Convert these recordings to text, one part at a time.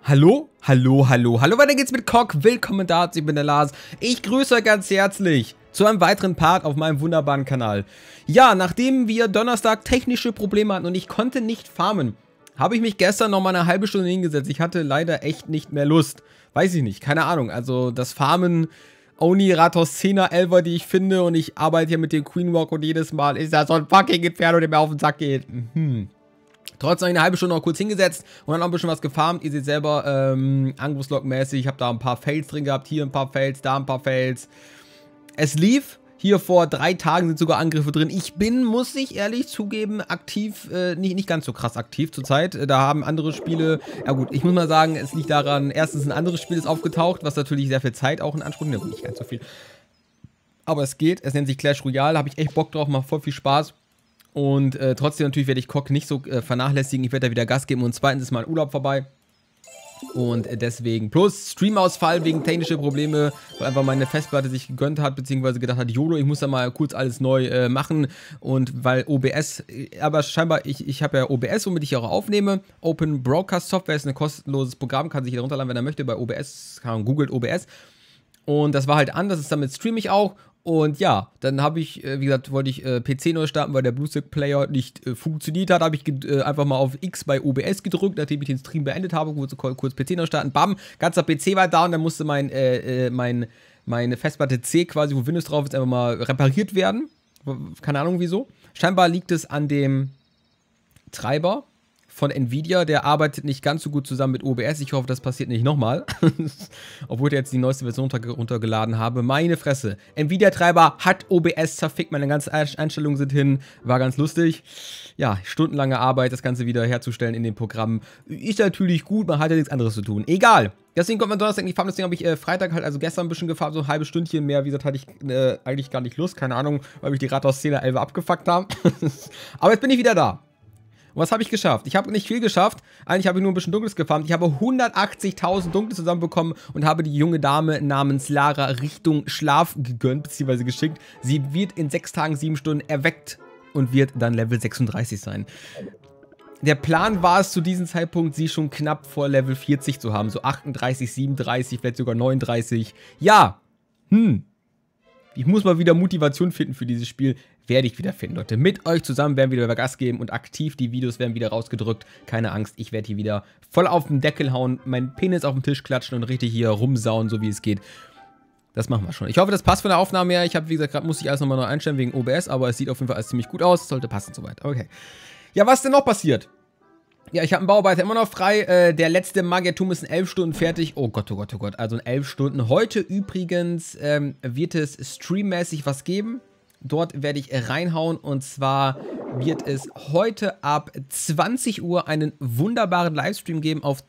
Hallo, hallo, hallo, hallo, weiter geht's mit Cock, willkommen dazu, ich bin der Lars. Ich grüße euch ganz herzlich zu einem weiteren Part auf meinem wunderbaren Kanal. Ja, nachdem wir Donnerstag technische Probleme hatten und ich konnte nicht farmen, habe ich mich gestern noch mal eine halbe Stunde hingesetzt. Ich hatte leider echt nicht mehr Lust. Weiß ich nicht, keine Ahnung, also das Farmen, Oni Ratos 10er Elfer, die ich finde, und ich arbeite hier mit dem Queen Walk und jedes Mal ist da so ein fucking Inferno, der mir auf den Sack geht. Trotzdem habe ich eine halbe Stunde noch kurz hingesetzt und dann noch ein bisschen was gefarmt. Ihr seht selber, Anguslog-mäßig, ich habe da ein paar Fails drin gehabt, hier ein paar Fails, da ein paar Fails. Es lief. Hier vor 3 Tagen sind sogar Angriffe drin. Ich bin, muss ich ehrlich zugeben, aktiv, nicht ganz so krass aktiv zurzeit. Da haben andere Spiele, ja gut, ich muss mal sagen, es liegt daran, erstens ein anderes Spiel ist aufgetaucht, was natürlich sehr viel Zeit auch in Anspruch nimmt. Ja, nicht ganz so viel. Aber es geht, es nennt sich Clash Royale, habe ich echt Bock drauf, macht voll viel Spaß. Und trotzdem natürlich werde ich Cock nicht so vernachlässigen. Ich werde da wieder Gas geben und zweitens ist mein Urlaub vorbei. Und deswegen, plus Streamausfall wegen technischer Probleme, weil einfach meine Festplatte sich gegönnt hat, beziehungsweise gedacht hat, YOLO, ich muss da mal kurz alles neu machen. Und weil OBS, aber scheinbar, ich habe ja OBS, womit ich auch aufnehme. Open Broadcast Software ist ein kostenloses Programm, kann sich jeder runterladen, wenn er möchte, bei OBS, googelt OBS. Und das war halt an, damit streame ich auch. Und ja, dann habe ich, wie gesagt, wollte ich PC neu starten, weil der BlueStack-Player nicht funktioniert hat. Habe ich einfach mal auf X bei OBS gedrückt, nachdem ich den Stream beendet habe, kurz PC neu starten. Bam, ganzer PC war da und dann musste meine Festplatte C quasi, wo Windows drauf ist, einfach mal repariert werden. Keine Ahnung wieso. Scheinbar liegt es an dem Treiber von Nvidia, der arbeitet nicht ganz so gut zusammen mit OBS. Ich hoffe, das passiert nicht nochmal. Obwohl ich jetzt die neueste Version runtergeladen habe. Meine Fresse. Nvidia-Treiber hat OBS zerfickt. Meine ganzen Einstellungen sind hin. War ganz lustig. Ja, stundenlange Arbeit, das Ganze wieder herzustellen in dem Programm. Ist natürlich gut, man hat ja nichts anderes zu tun. Egal. Deswegen kommt man Donnerstag in die Farm. Deswegen habe ich Freitag halt, also gestern ein bisschen gefarmt, so ein halbes Stündchen mehr. Wie gesagt, hatte ich eigentlich gar nicht Lust. Keine Ahnung, weil mich die Rathaus 10er 11 abgefuckt haben. Aber jetzt bin ich wieder da. Und was habe ich geschafft? Ich habe nicht viel geschafft. Eigentlich habe ich nur ein bisschen Dunkles gefarmt. Ich habe 180.000 Dunkle zusammenbekommen und habe die junge Dame namens Lara Richtung Schlaf gegönnt, beziehungsweise geschickt. Sie wird in 6 Tagen 7 Stunden erweckt und wird dann Level 36 sein. Der Plan war es zu diesem Zeitpunkt, sie schon knapp vor Level 40 zu haben. So 38, 37, vielleicht sogar 39. Ja, ich muss mal wieder Motivation finden für dieses Spiel. Werde ich wieder finden, Leute. Mit euch zusammen werden wir wieder Gas geben und aktiv, die Videos werden wieder rausgedrückt. Keine Angst, ich werde hier wieder voll auf den Deckel hauen, meinen Penis auf den Tisch klatschen und richtig hier rumsauen, so wie es geht. Das machen wir schon. Ich hoffe, das passt von der Aufnahme her. Ich habe, wie gesagt, gerade musste ich alles nochmal neu einstellen wegen OBS, aber es sieht auf jeden Fall alles ziemlich gut aus. Sollte passen soweit. Okay. Ja, was ist denn noch passiert? Ja, ich habe einen Bauarbeiter immer noch frei. Der letzte Magiertum ist in 11 Stunden fertig. Oh Gott, oh Gott, oh Gott. Also in 11 Stunden. Heute übrigens wird es streammäßig was geben. Dort werde ich reinhauen und zwar wird es heute ab 20 Uhr einen wunderbaren Livestream geben auf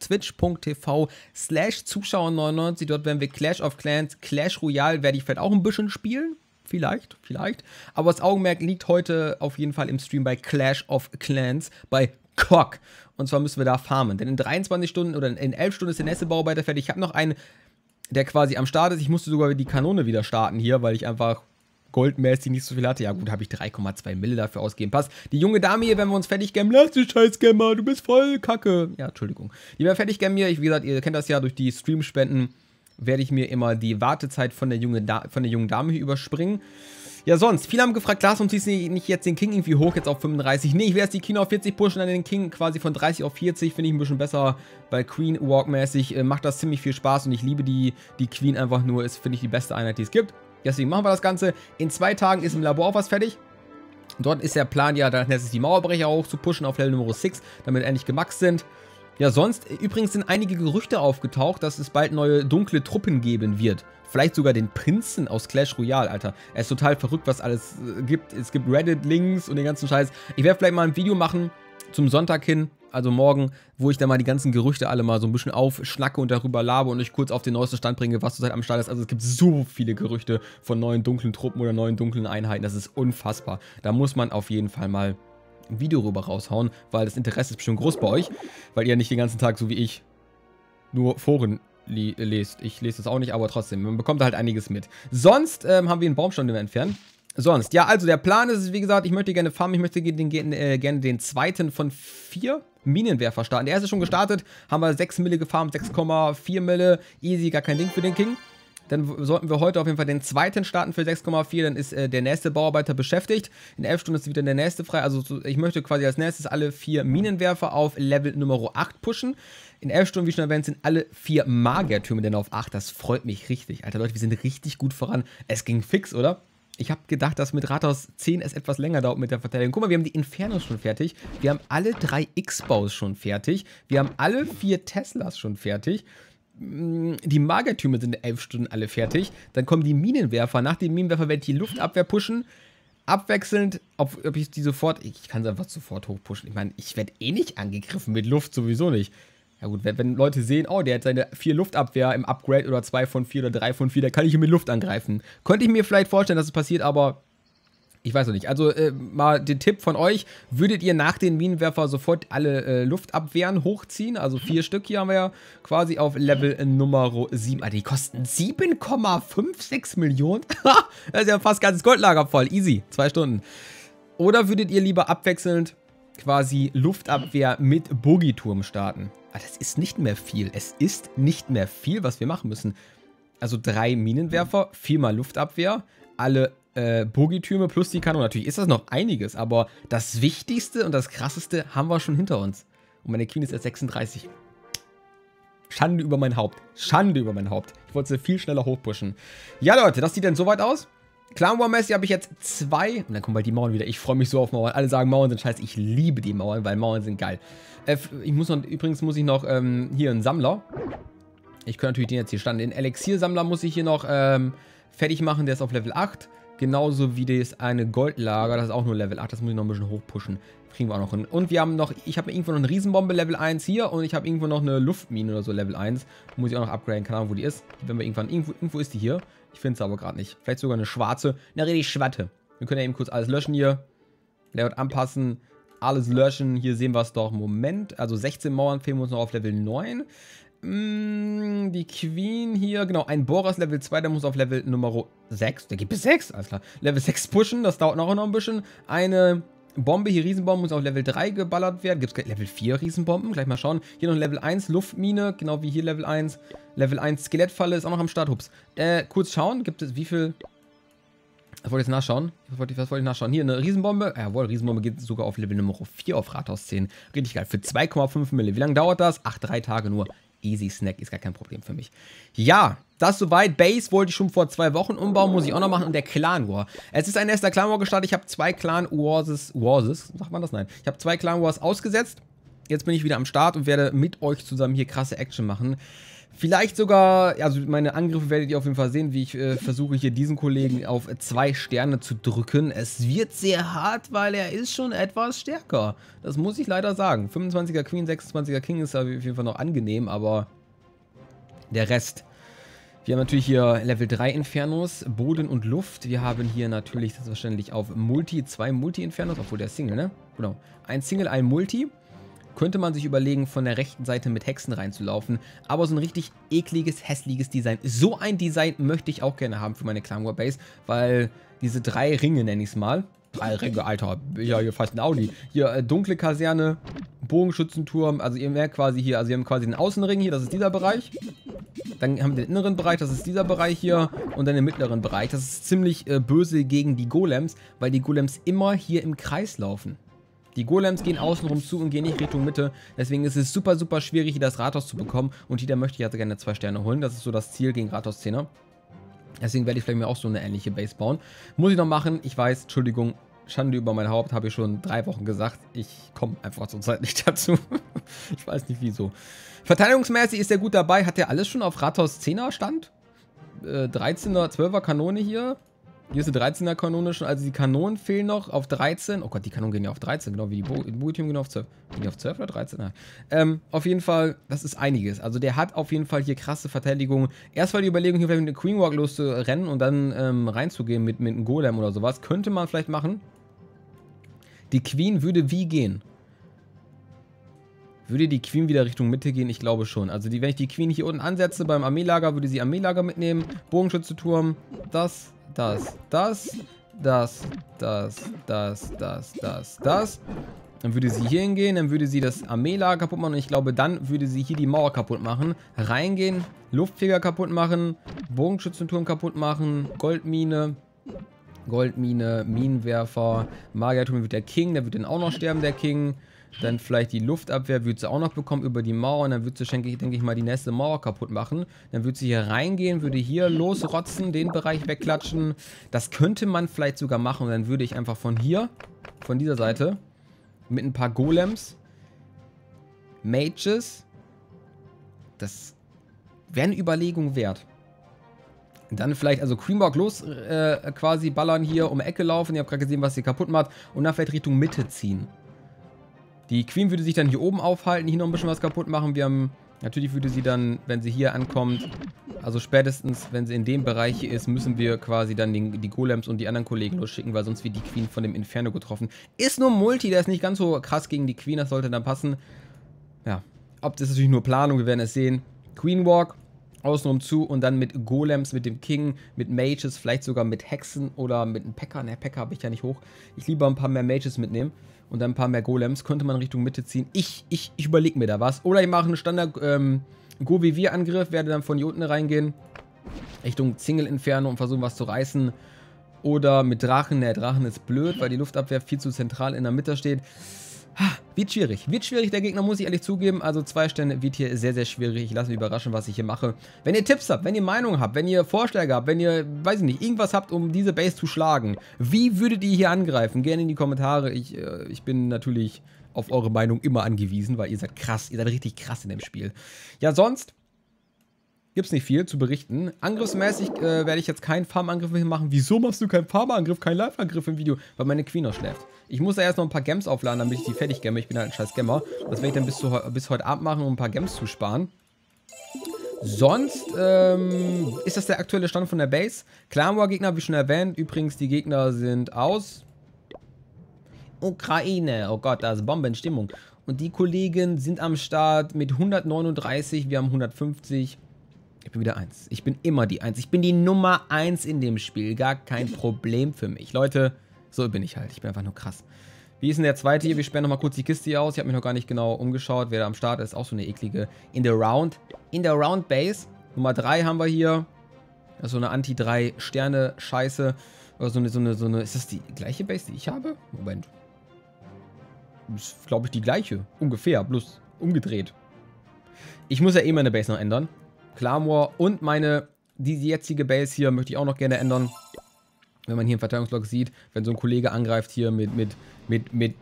twitch.tv/Zuschauer99. Dort werden wir Clash of Clans, Clash Royale werde ich vielleicht auch ein bisschen spielen. Vielleicht. Aber das Augenmerk liegt heute auf jeden Fall im Stream bei Clash of Clans, bei Cock. Und zwar müssen wir da farmen. Denn in 23 Stunden oder in 11 Stunden ist der nächste Bauarbeiter fertig. Ich habe noch einen, der quasi am Start ist. Ich musste sogar die Kanone wieder starten hier, weil ich einfach goldmäßig nicht so viel hatte. Ja gut, habe ich 3,2 Mille dafür ausgegeben. Passt. Die junge Dame hier, wenn wir uns fertig gamen, lass dich scheiß Scammer, du bist voll kacke. Ja, Entschuldigung. Die werden fertig gamen hier. Wie gesagt, ihr kennt das ja, durch die Stream-Spenden werde ich mir immer die Wartezeit von der jungen Dame hier überspringen. Ja, sonst, viele haben gefragt, Lars, und ziehst du nicht jetzt den King irgendwie hoch, jetzt auf 35? Nee, ich werde jetzt die Queen auf 40 pushen, dann den King quasi von 30 auf 40, finde ich ein bisschen besser, weil Queen Walk-mäßig macht das ziemlich viel Spaß und ich liebe die Queen einfach nur, ist, finde ich, die beste Einheit, die es gibt. Deswegen machen wir das Ganze. In 2 Tagen ist im Labor auch was fertig. Dort ist der Plan, ja, dann ist die Mauerbrecher hoch zu pushen auf Level Nummer 6, damit endlich gemaxt sind. Ja, sonst, übrigens sind einige Gerüchte aufgetaucht, dass es bald neue dunkle Truppen geben wird. Vielleicht sogar den Prinzen aus Clash Royale, Alter. Er ist total verrückt, was alles gibt. Es gibt Reddit-Links und den ganzen Scheiß. Ich werde vielleicht mal ein Video machen zum Sonntag hin, also morgen, wo ich dann mal die ganzen Gerüchte alle mal so ein bisschen aufschnacke und darüber labe und euch kurz auf den neuesten Stand bringe, was zurzeit am Start ist. Also es gibt so viele Gerüchte von neuen dunklen Truppen oder neuen dunklen Einheiten. Das ist unfassbar. Da muss man auf jeden Fall mal ein Video rüber raushauen, weil das Interesse ist bestimmt groß bei euch, weil ihr nicht den ganzen Tag, so wie ich, nur Foren lest. Ich lese das auch nicht, aber trotzdem, man bekommt halt einiges mit. Sonst haben wir einen Baumstamm, den wir entfernen. Sonst, ja, also der Plan ist, wie gesagt, ich möchte gerne farmen, ich möchte gerne den zweiten von 4 Minenwerfer starten. Der erste ist schon gestartet, haben wir 6 Mille gefarmt, 6,4 Mille, easy, gar kein Ding für den King. Dann sollten wir heute auf jeden Fall den zweiten starten für 6,4, dann ist der nächste Bauarbeiter beschäftigt. In 11 Stunden ist wieder der nächste frei, also ich möchte quasi als nächstes alle 4 Minenwerfer auf Level Nummer 8 pushen. In 11 Stunden, wie schon erwähnt, sind alle 4 Magiertürme denn auf 8, das freut mich richtig. Alter Leute, wir sind richtig gut voran. Es ging fix, oder? Ich habe gedacht, dass mit Rathaus 10 es etwas länger dauert mit der Verteidigung. Guck mal, wir haben die Infernos schon fertig. Wir haben alle 3 X-Baus schon fertig. Wir haben alle 4 Teslas schon fertig. Die Magiertürme sind in 11 Stunden alle fertig. Dann kommen die Minenwerfer. Nach den Minenwerfer werde ich die Luftabwehr pushen. Abwechselnd, ob ich die sofort... Ich kann sie einfach sofort hochpushen. Ich meine, ich werde eh nicht angegriffen mit Luft, sowieso nicht. Ja gut, wenn Leute sehen, oh, der hat seine 4 Luftabwehr im Upgrade oder 2 von 4 oder 3 von 4, da kann ich ihn mit Luft angreifen. Könnte ich mir vielleicht vorstellen, dass es passiert, aber ich weiß noch nicht. Also mal den Tipp von euch, würdet ihr nach den Minenwerfer sofort alle Luftabwehren hochziehen? Also 4 Stück hier haben wir ja quasi auf Level Nummer 7. Alter, die kosten 7,56 Millionen. Das ist ja fast ganzes Goldlager voll. Easy, 2 Stunden. Oder würdet ihr lieber abwechselnd quasi Luftabwehr mit Bogiturm starten? Das ist nicht mehr viel. Es ist nicht mehr viel, was wir machen müssen. Also 3 Minenwerfer, 4 mal Luftabwehr, alle Bogitürme plus die Kanone. Natürlich ist das noch einiges, aber das Wichtigste und das Krasseste haben wir schon hinter uns. Und meine Queen ist erst 36. Schande über mein Haupt. Schande über mein Haupt. Ich wollte sie viel schneller hochpushen. Ja, Leute, das sieht dann soweit aus. Clan War-mäßig habe ich jetzt 2. Und dann kommen bald die Mauern wieder. Ich freue mich so auf Mauern. Alle sagen, Mauern sind scheiße. Ich liebe die Mauern, weil Mauern sind geil. Übrigens muss ich noch hier einen Sammler. Ich könnte natürlich den jetzt hier standen. Den Elixiersammler muss ich hier noch fertig machen. Der ist auf Level 8. Genauso wie das eine Goldlager. Das ist auch nur Level 8. Das muss ich noch ein bisschen hochpushen. Kriegen wir auch noch hin. Und wir haben noch, ich habe irgendwo noch eine Riesenbombe Level 1 hier. Und ich habe irgendwo noch eine Luftmine oder so Level 1. Muss ich auch noch upgraden. Keine Ahnung, wo die ist. Wenn wir irgendwo ist die hier. Ich finde es aber gerade nicht. Vielleicht sogar eine schwarze. Eine richtig schwatte. Wir können ja eben kurz alles löschen hier. Layout anpassen. Alles löschen. Hier sehen wir es doch. Moment. Also 16 Mauern fehlen uns noch auf Level 9. Die Queen hier. Genau, ein Boras Level 2. Der muss auf Level Nummer 6. Der geht bis 6. Alles klar. Level 6 pushen. Das dauert noch ein bisschen. Eine Bombe hier, Riesenbombe, muss auf Level 3 geballert werden. Gibt es Level 4 Riesenbomben? Gleich mal schauen. Hier noch Level 1 Luftmine, genau wie hier Level 1. Level 1 Skelettfalle ist auch noch am Start. Hups. Kurz schauen, gibt es wie viel... Was wollte ich jetzt nachschauen? Was wollte ich nachschauen? Hier eine Riesenbombe. Jawohl, Riesenbombe geht sogar auf Level Nummer 4 auf Rathaus 10. Richtig geil. Für 2,5 Mille. Wie lange dauert das? Ach, 3 Tage nur. Easy Snack, ist gar kein Problem für mich. Ja, das soweit. Base wollte ich schon vor 2 Wochen umbauen, muss ich auch noch machen. Und der Clan War. Es ist ein erster Clan War gestartet. Ich habe 2 Clan Wars, sagt man das? Nein. Ich habe 2 Clan Wars ausgesetzt. Jetzt bin ich wieder am Start und werde mit euch zusammen hier krasse Action machen. Vielleicht sogar, also meine Angriffe werdet ihr auf jeden Fall sehen, wie ich versuche hier diesen Kollegen auf 2 Sterne zu drücken. Es wird sehr hart, weil er ist schon etwas stärker. Das muss ich leider sagen. 25er Queen, 26er King ist auf jeden Fall noch angenehm, aber der Rest. Wir haben natürlich hier Level 3 Infernos, Boden und Luft. Wir haben hier natürlich das wahrscheinlich auf Multi, 2 Multi-Infernos, obwohl der ist Single, ne? Genau. Ein Single, ein Multi. Könnte man sich überlegen, von der rechten Seite mit Hexen reinzulaufen. Aber so ein richtig ekliges, hässliches Design. So ein Design möchte ich auch gerne haben für meine Clan War Base. Weil diese 3 Ringe, nenne ich es mal. 3 Ringe, Alter. Ja, hier fast ein Audi. Hier dunkle Kaserne, Bogenschützenturm. Also ihr merkt quasi hier, also wir haben quasi den Außenring hier, das ist dieser Bereich. Dann haben wir den inneren Bereich, das ist dieser Bereich hier. Und dann den mittleren Bereich. Das ist ziemlich böse gegen die Golems, weil die Golems immer hier im Kreis laufen. Die Golems gehen außenrum zu und gehen nicht Richtung Mitte. Deswegen ist es super, super schwierig, hier das Rathaus zu bekommen. Und hier möchte ich also gerne 2 Sterne holen. Das ist so das Ziel gegen Rathaus 10er. Deswegen werde ich vielleicht mir auch so eine ähnliche Base bauen. Muss ich noch machen. Ich weiß, Entschuldigung, Schande über mein Haupt, habe ich schon 3 Wochen gesagt. Ich komme einfach zurzeit nicht dazu. Ich weiß nicht wieso. Verteidigungsmäßig ist er gut dabei. Hat er alles schon auf Rathaus 10er Stand? 13er, 12er Kanone hier. Hier ist eine 13er Kanone schon, also die Kanonen fehlen noch auf 13. Oh Gott, die Kanonen gehen ja auf 13, genau wie die Bogiturm gehen auf 12. Gehen die auf 12 oder 13? Nein. Auf jeden Fall, das ist einiges. Also der hat auf jeden Fall hier krasse Verteidigung. Erst mal die Überlegung, hier vielleicht mit dem Queen Walk loszurennen und dann reinzugehen mit einem Golem oder sowas. Könnte man vielleicht machen. Die Queen würde wie gehen? Würde die Queen wieder Richtung Mitte gehen? Ich glaube schon. Also wenn ich die Queen hier unten ansetze beim Armeelager, würde sie Armeelager mitnehmen. Bogenschützenturm, das. das. Dann würde sie hier hingehen, dann würde sie das Armeelager kaputt machen und ich glaube, dann würde sie hier die Mauer kaputt machen. Reingehen, Luftfeger kaputt machen, Bogenschützenturm kaputt machen, Goldmine, Minenwerfer, Magierturm wird der King, der wird dann auch noch sterben, der King. Dann vielleicht die Luftabwehr wird sie auch noch bekommen über die Mauer und dann wird sie, denke ich mal, die nächste Mauer kaputt machen. Dann würde sie hier reingehen, würde hier losrotzen, den Bereich wegklatschen. Das könnte man vielleicht sogar machen und dann würde ich einfach von hier, von dieser Seite, mit ein paar Golems, Mages, das wäre eine Überlegung wert. Dann vielleicht, also Queenborg los quasi ballern hier um die Ecke laufen. Ihr habt gerade gesehen, was sie kaputt macht. Und dann vielleicht Richtung Mitte ziehen. Die Queen würde sich dann hier oben aufhalten, hier noch ein bisschen was kaputt machen. Wir haben, natürlich würde sie dann, wenn sie hier ankommt, also spätestens, wenn sie in dem Bereich hier ist, müssen wir quasi dann die Golems und die anderen Kollegen losschicken, weil sonst wird die Queen von dem Inferno getroffen. Ist nur Multi, der ist nicht ganz so krass gegen die Queen, das sollte dann passen. Ja, ob das ist natürlich nur Planung, wir werden es sehen. Queenwalk, außenrum zu und dann mit Golems, mit dem King, mit Mages, vielleicht sogar mit Hexen oder mit einem P.E.K.K.A. Ne, P.E.K.K.A. habe ich ja nicht hoch. Ich lieber ein paar mehr Mages mitnehmen und dann ein paar mehr Golems. Könnte man Richtung Mitte ziehen. Ich überlege mir da was. Oder ich mache einen Standard Go-wie-wir-Angriff, werde dann von hier unten reingehen, Richtung Single-Inferno und versuchen was zu reißen. Oder mit Drachen. Der Drachen ist blöd, weil die Luftabwehr viel zu zentral in der Mitte steht. Wird schwierig. Wird schwierig, der Gegner, muss ich ehrlich zugeben. Also 2 Sterne wird hier sehr, sehr schwierig. Ich lasse mich überraschen, was ich hier mache. Wenn ihr Tipps habt, wenn ihr Meinungen habt, wenn ihr Vorschläge habt, wenn ihr, weiß ich nicht, irgendwas habt, um diese Base zu schlagen, wie würdet ihr hier angreifen? Gerne in die Kommentare. Ich bin natürlich auf eure Meinung immer angewiesen, weil ihr seid krass. Ihr seid richtig krass in dem Spiel. Ja, sonst gibt es nicht viel zu berichten. Angriffsmäßig werde ich jetzt keinen Farmangriff mehr machen. Wieso machst du keinen Farmangriff, keinen Live-Angriff im Video? Weil meine Queen noch schläft. Ich muss da erst noch ein paar Gems aufladen, damit ich die fertig gamme. Ich bin halt ein scheiß Gemmer. Das werde ich dann bis heute Abend machen, um ein paar Gems zu sparen. Sonst ist das der aktuelle Stand von der Base. Clan War Gegner, wie schon erwähnt. Übrigens, die Gegner sind aus Ukraine. Oh Gott, da ist Bombenstimmung. Und die Kollegen sind am Start mit 139. Wir haben 150. Ich bin wieder 1. Ich bin immer die 1. Ich bin die Nummer 1 in dem Spiel. Gar kein Problem für mich. Leute, so bin ich halt. Ich bin einfach nur krass. Wie ist denn der zweite hier? Wir sperren nochmal kurz die Kiste hier aus. Ich habe mich noch gar nicht genau umgeschaut. Wer da am Start ist, auch so eine eklige. In der Round Base. Nummer 3 haben wir hier. Das ist so eine Anti-3-Sterne-Scheiße. Oder so eine. Ist das die gleiche Base, die ich habe? Moment. Das ist, glaube ich, die gleiche. Ungefähr. Bloß umgedreht. Ich muss ja eh meine Base noch ändern. Clan War und die jetzige Base hier möchte ich auch noch gerne ändern. Wenn man hier im Verteidigungslog sieht, wenn so ein Kollege angreift hier mit einem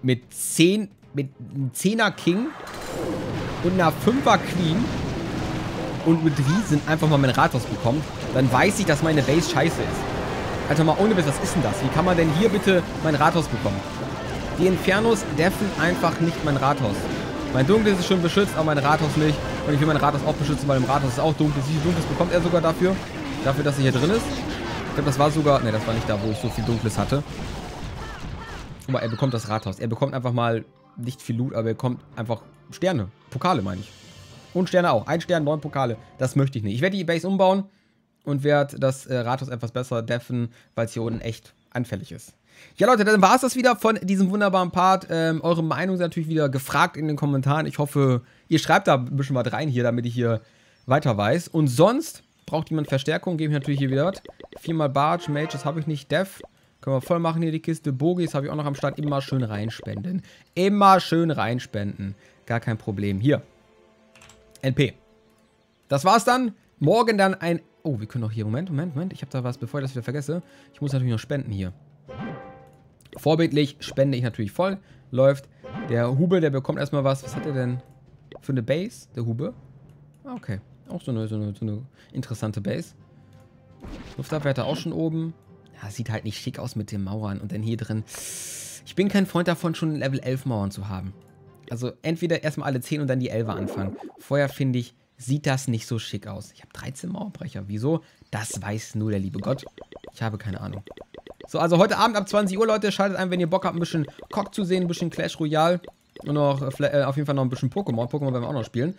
10er King und einer 5er Queen und mit Riesen einfach mal mein Rathaus bekommt, dann weiß ich, dass meine Base scheiße ist. Also mal ohne Witz, was ist denn das? Wie kann man denn hier bitte mein Rathaus bekommen? Die Infernos deffen einfach nicht mein Rathaus. Mein Dunkles ist schon beschützt, aber mein Rathaus nicht. Und ich will mein Rathaus auch beschützen, weil im Rathaus ist auch dunkel. Wie viel Dunkles bekommt er sogar dafür? Dafür, dass er hier drin ist. Ich glaube, das war sogar... Ne, das war nicht da, wo ich so viel Dunkles hatte. Aber er bekommt das Rathaus. Er bekommt einfach mal nicht viel Loot, aber er bekommt einfach Sterne. Pokale, meine ich. Und Sterne auch. 1 Stern, 9 Pokale. Das möchte ich nicht. Ich werde die Base umbauen und werde das Rathaus etwas besser deffen, weil es hier unten echt anfällig ist. Ja, Leute, dann war es das wieder von diesem wunderbaren Part. Eure Meinung ist natürlich wieder gefragt in den Kommentaren. Ich hoffe, ihr schreibt da ein bisschen was rein hier, damit ich hier weiter weiß. Und sonst braucht jemand Verstärkung, gebe ich natürlich hier wieder was. 4-mal Barge, Mages habe ich nicht, Def. Können wir voll machen hier die Kiste. Bogis habe ich auch noch am Start. Immer schön reinspenden. Immer schön reinspenden. Gar kein Problem. Hier. NP. Das war's dann. Morgen dann ein... Oh, wir können auch hier... Moment. Ich habe da was, bevor ich das wieder vergesse. Ich muss natürlich noch spenden hier. Vorbildlich spende ich natürlich voll. Läuft. Der Hube, der bekommt erstmal was. Was hat er denn für eine Base? Der Hube? Ah, okay. Auch so eine interessante Base. Luftabwehr hat er auch schon oben. Ja, sieht halt nicht schick aus mit den Mauern. Und dann hier drin. Ich bin kein Freund davon, schon Level 11 Mauern zu haben. Also entweder erstmal alle 10 und dann die 11er anfangen. Vorher, finde ich, sieht das nicht so schick aus. Ich habe 13 Mauerbrecher. Wieso? Das weiß nur der liebe Gott. Ich habe keine Ahnung. So, also heute Abend ab 20 Uhr, Leute, schaltet ein, wenn ihr Bock habt, ein bisschen COG zu sehen, ein bisschen Clash Royale und noch auf jeden Fall noch ein bisschen Pokémon. Pokémon werden wir auch noch spielen.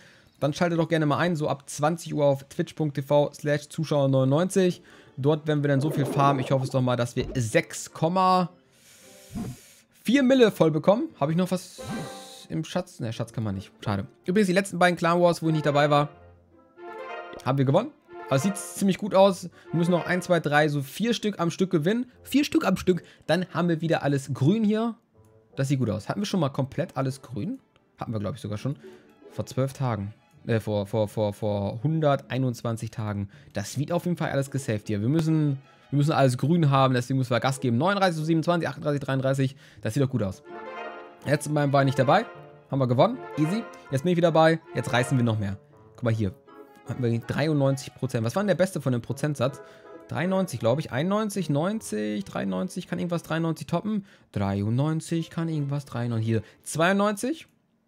dann schaltet doch gerne mal ein, so ab 20 Uhr auf twitch.tv/Zuschauer99. Dort werden wir dann so viel farmen. Ich hoffe es doch mal, dass wir 6,4 Mille voll bekommen. Habe ich noch was im Schatz? Ne, Schatz kann man nicht. Schade. Übrigens, die letzten beiden Clan Wars, wo ich nicht dabei war, haben wir gewonnen. Aber es sieht ziemlich gut aus. Wir müssen noch 1, 2, 3, so 4 Stück am Stück gewinnen. 4 Stück am Stück. Dann haben wir wieder alles grün hier. Das sieht gut aus. Hatten wir schon mal komplett alles grün? Hatten wir, glaube ich, sogar schon. Vor 12 Tagen. Vor 121 Tagen. Das wird auf jeden Fall alles gesaved hier. Wir müssen alles grün haben, deswegen müssen wir Gas geben. 39 zu 27, 38, 33. Das sieht doch gut aus. Jetzt war ich nicht dabei. Haben wir gewonnen. Easy. Jetzt bin ich wieder dabei. Jetzt reißen wir noch mehr. Guck mal hier. Hatten wir 93%. Was war denn der beste von dem Prozentsatz? 93, glaube ich. 91, 90, 93. Kann irgendwas 93 toppen? 93 kann irgendwas 93. Hier. 92.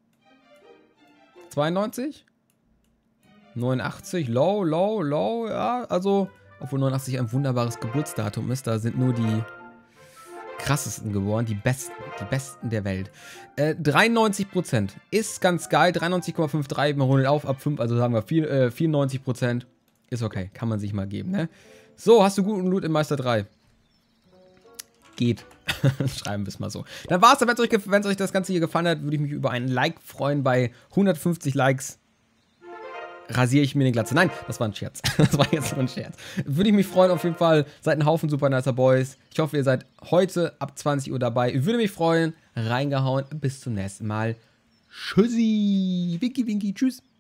92. 89. Low. Ja, also, obwohl 89 ein wunderbares Geburtsdatum ist. Da sind nur die krassesten geboren. Die besten der Welt. 93% ist ganz geil. 93,53. Man rundet auf ab 5. Also sagen wir 94%. Ist okay. Kann man sich mal geben, ne? So, hast du guten Loot im Meister 3? Geht. Schreiben wir es mal so. Dann war es. Wenn es euch das Ganze hier gefallen hat, würde ich mich über einen Like freuen. Bei 150 Likes rasiere ich mir den Glatze. Nein, das war ein Scherz. Das war jetzt nur ein Scherz. Würde ich mich freuen auf jeden Fall. Seid ein Haufen super nicer Boys. Ich hoffe, ihr seid heute ab 20 Uhr dabei. Würde mich freuen. Reingehauen. Bis zum nächsten Mal. Tschüssi. Winky, winky. Tschüss.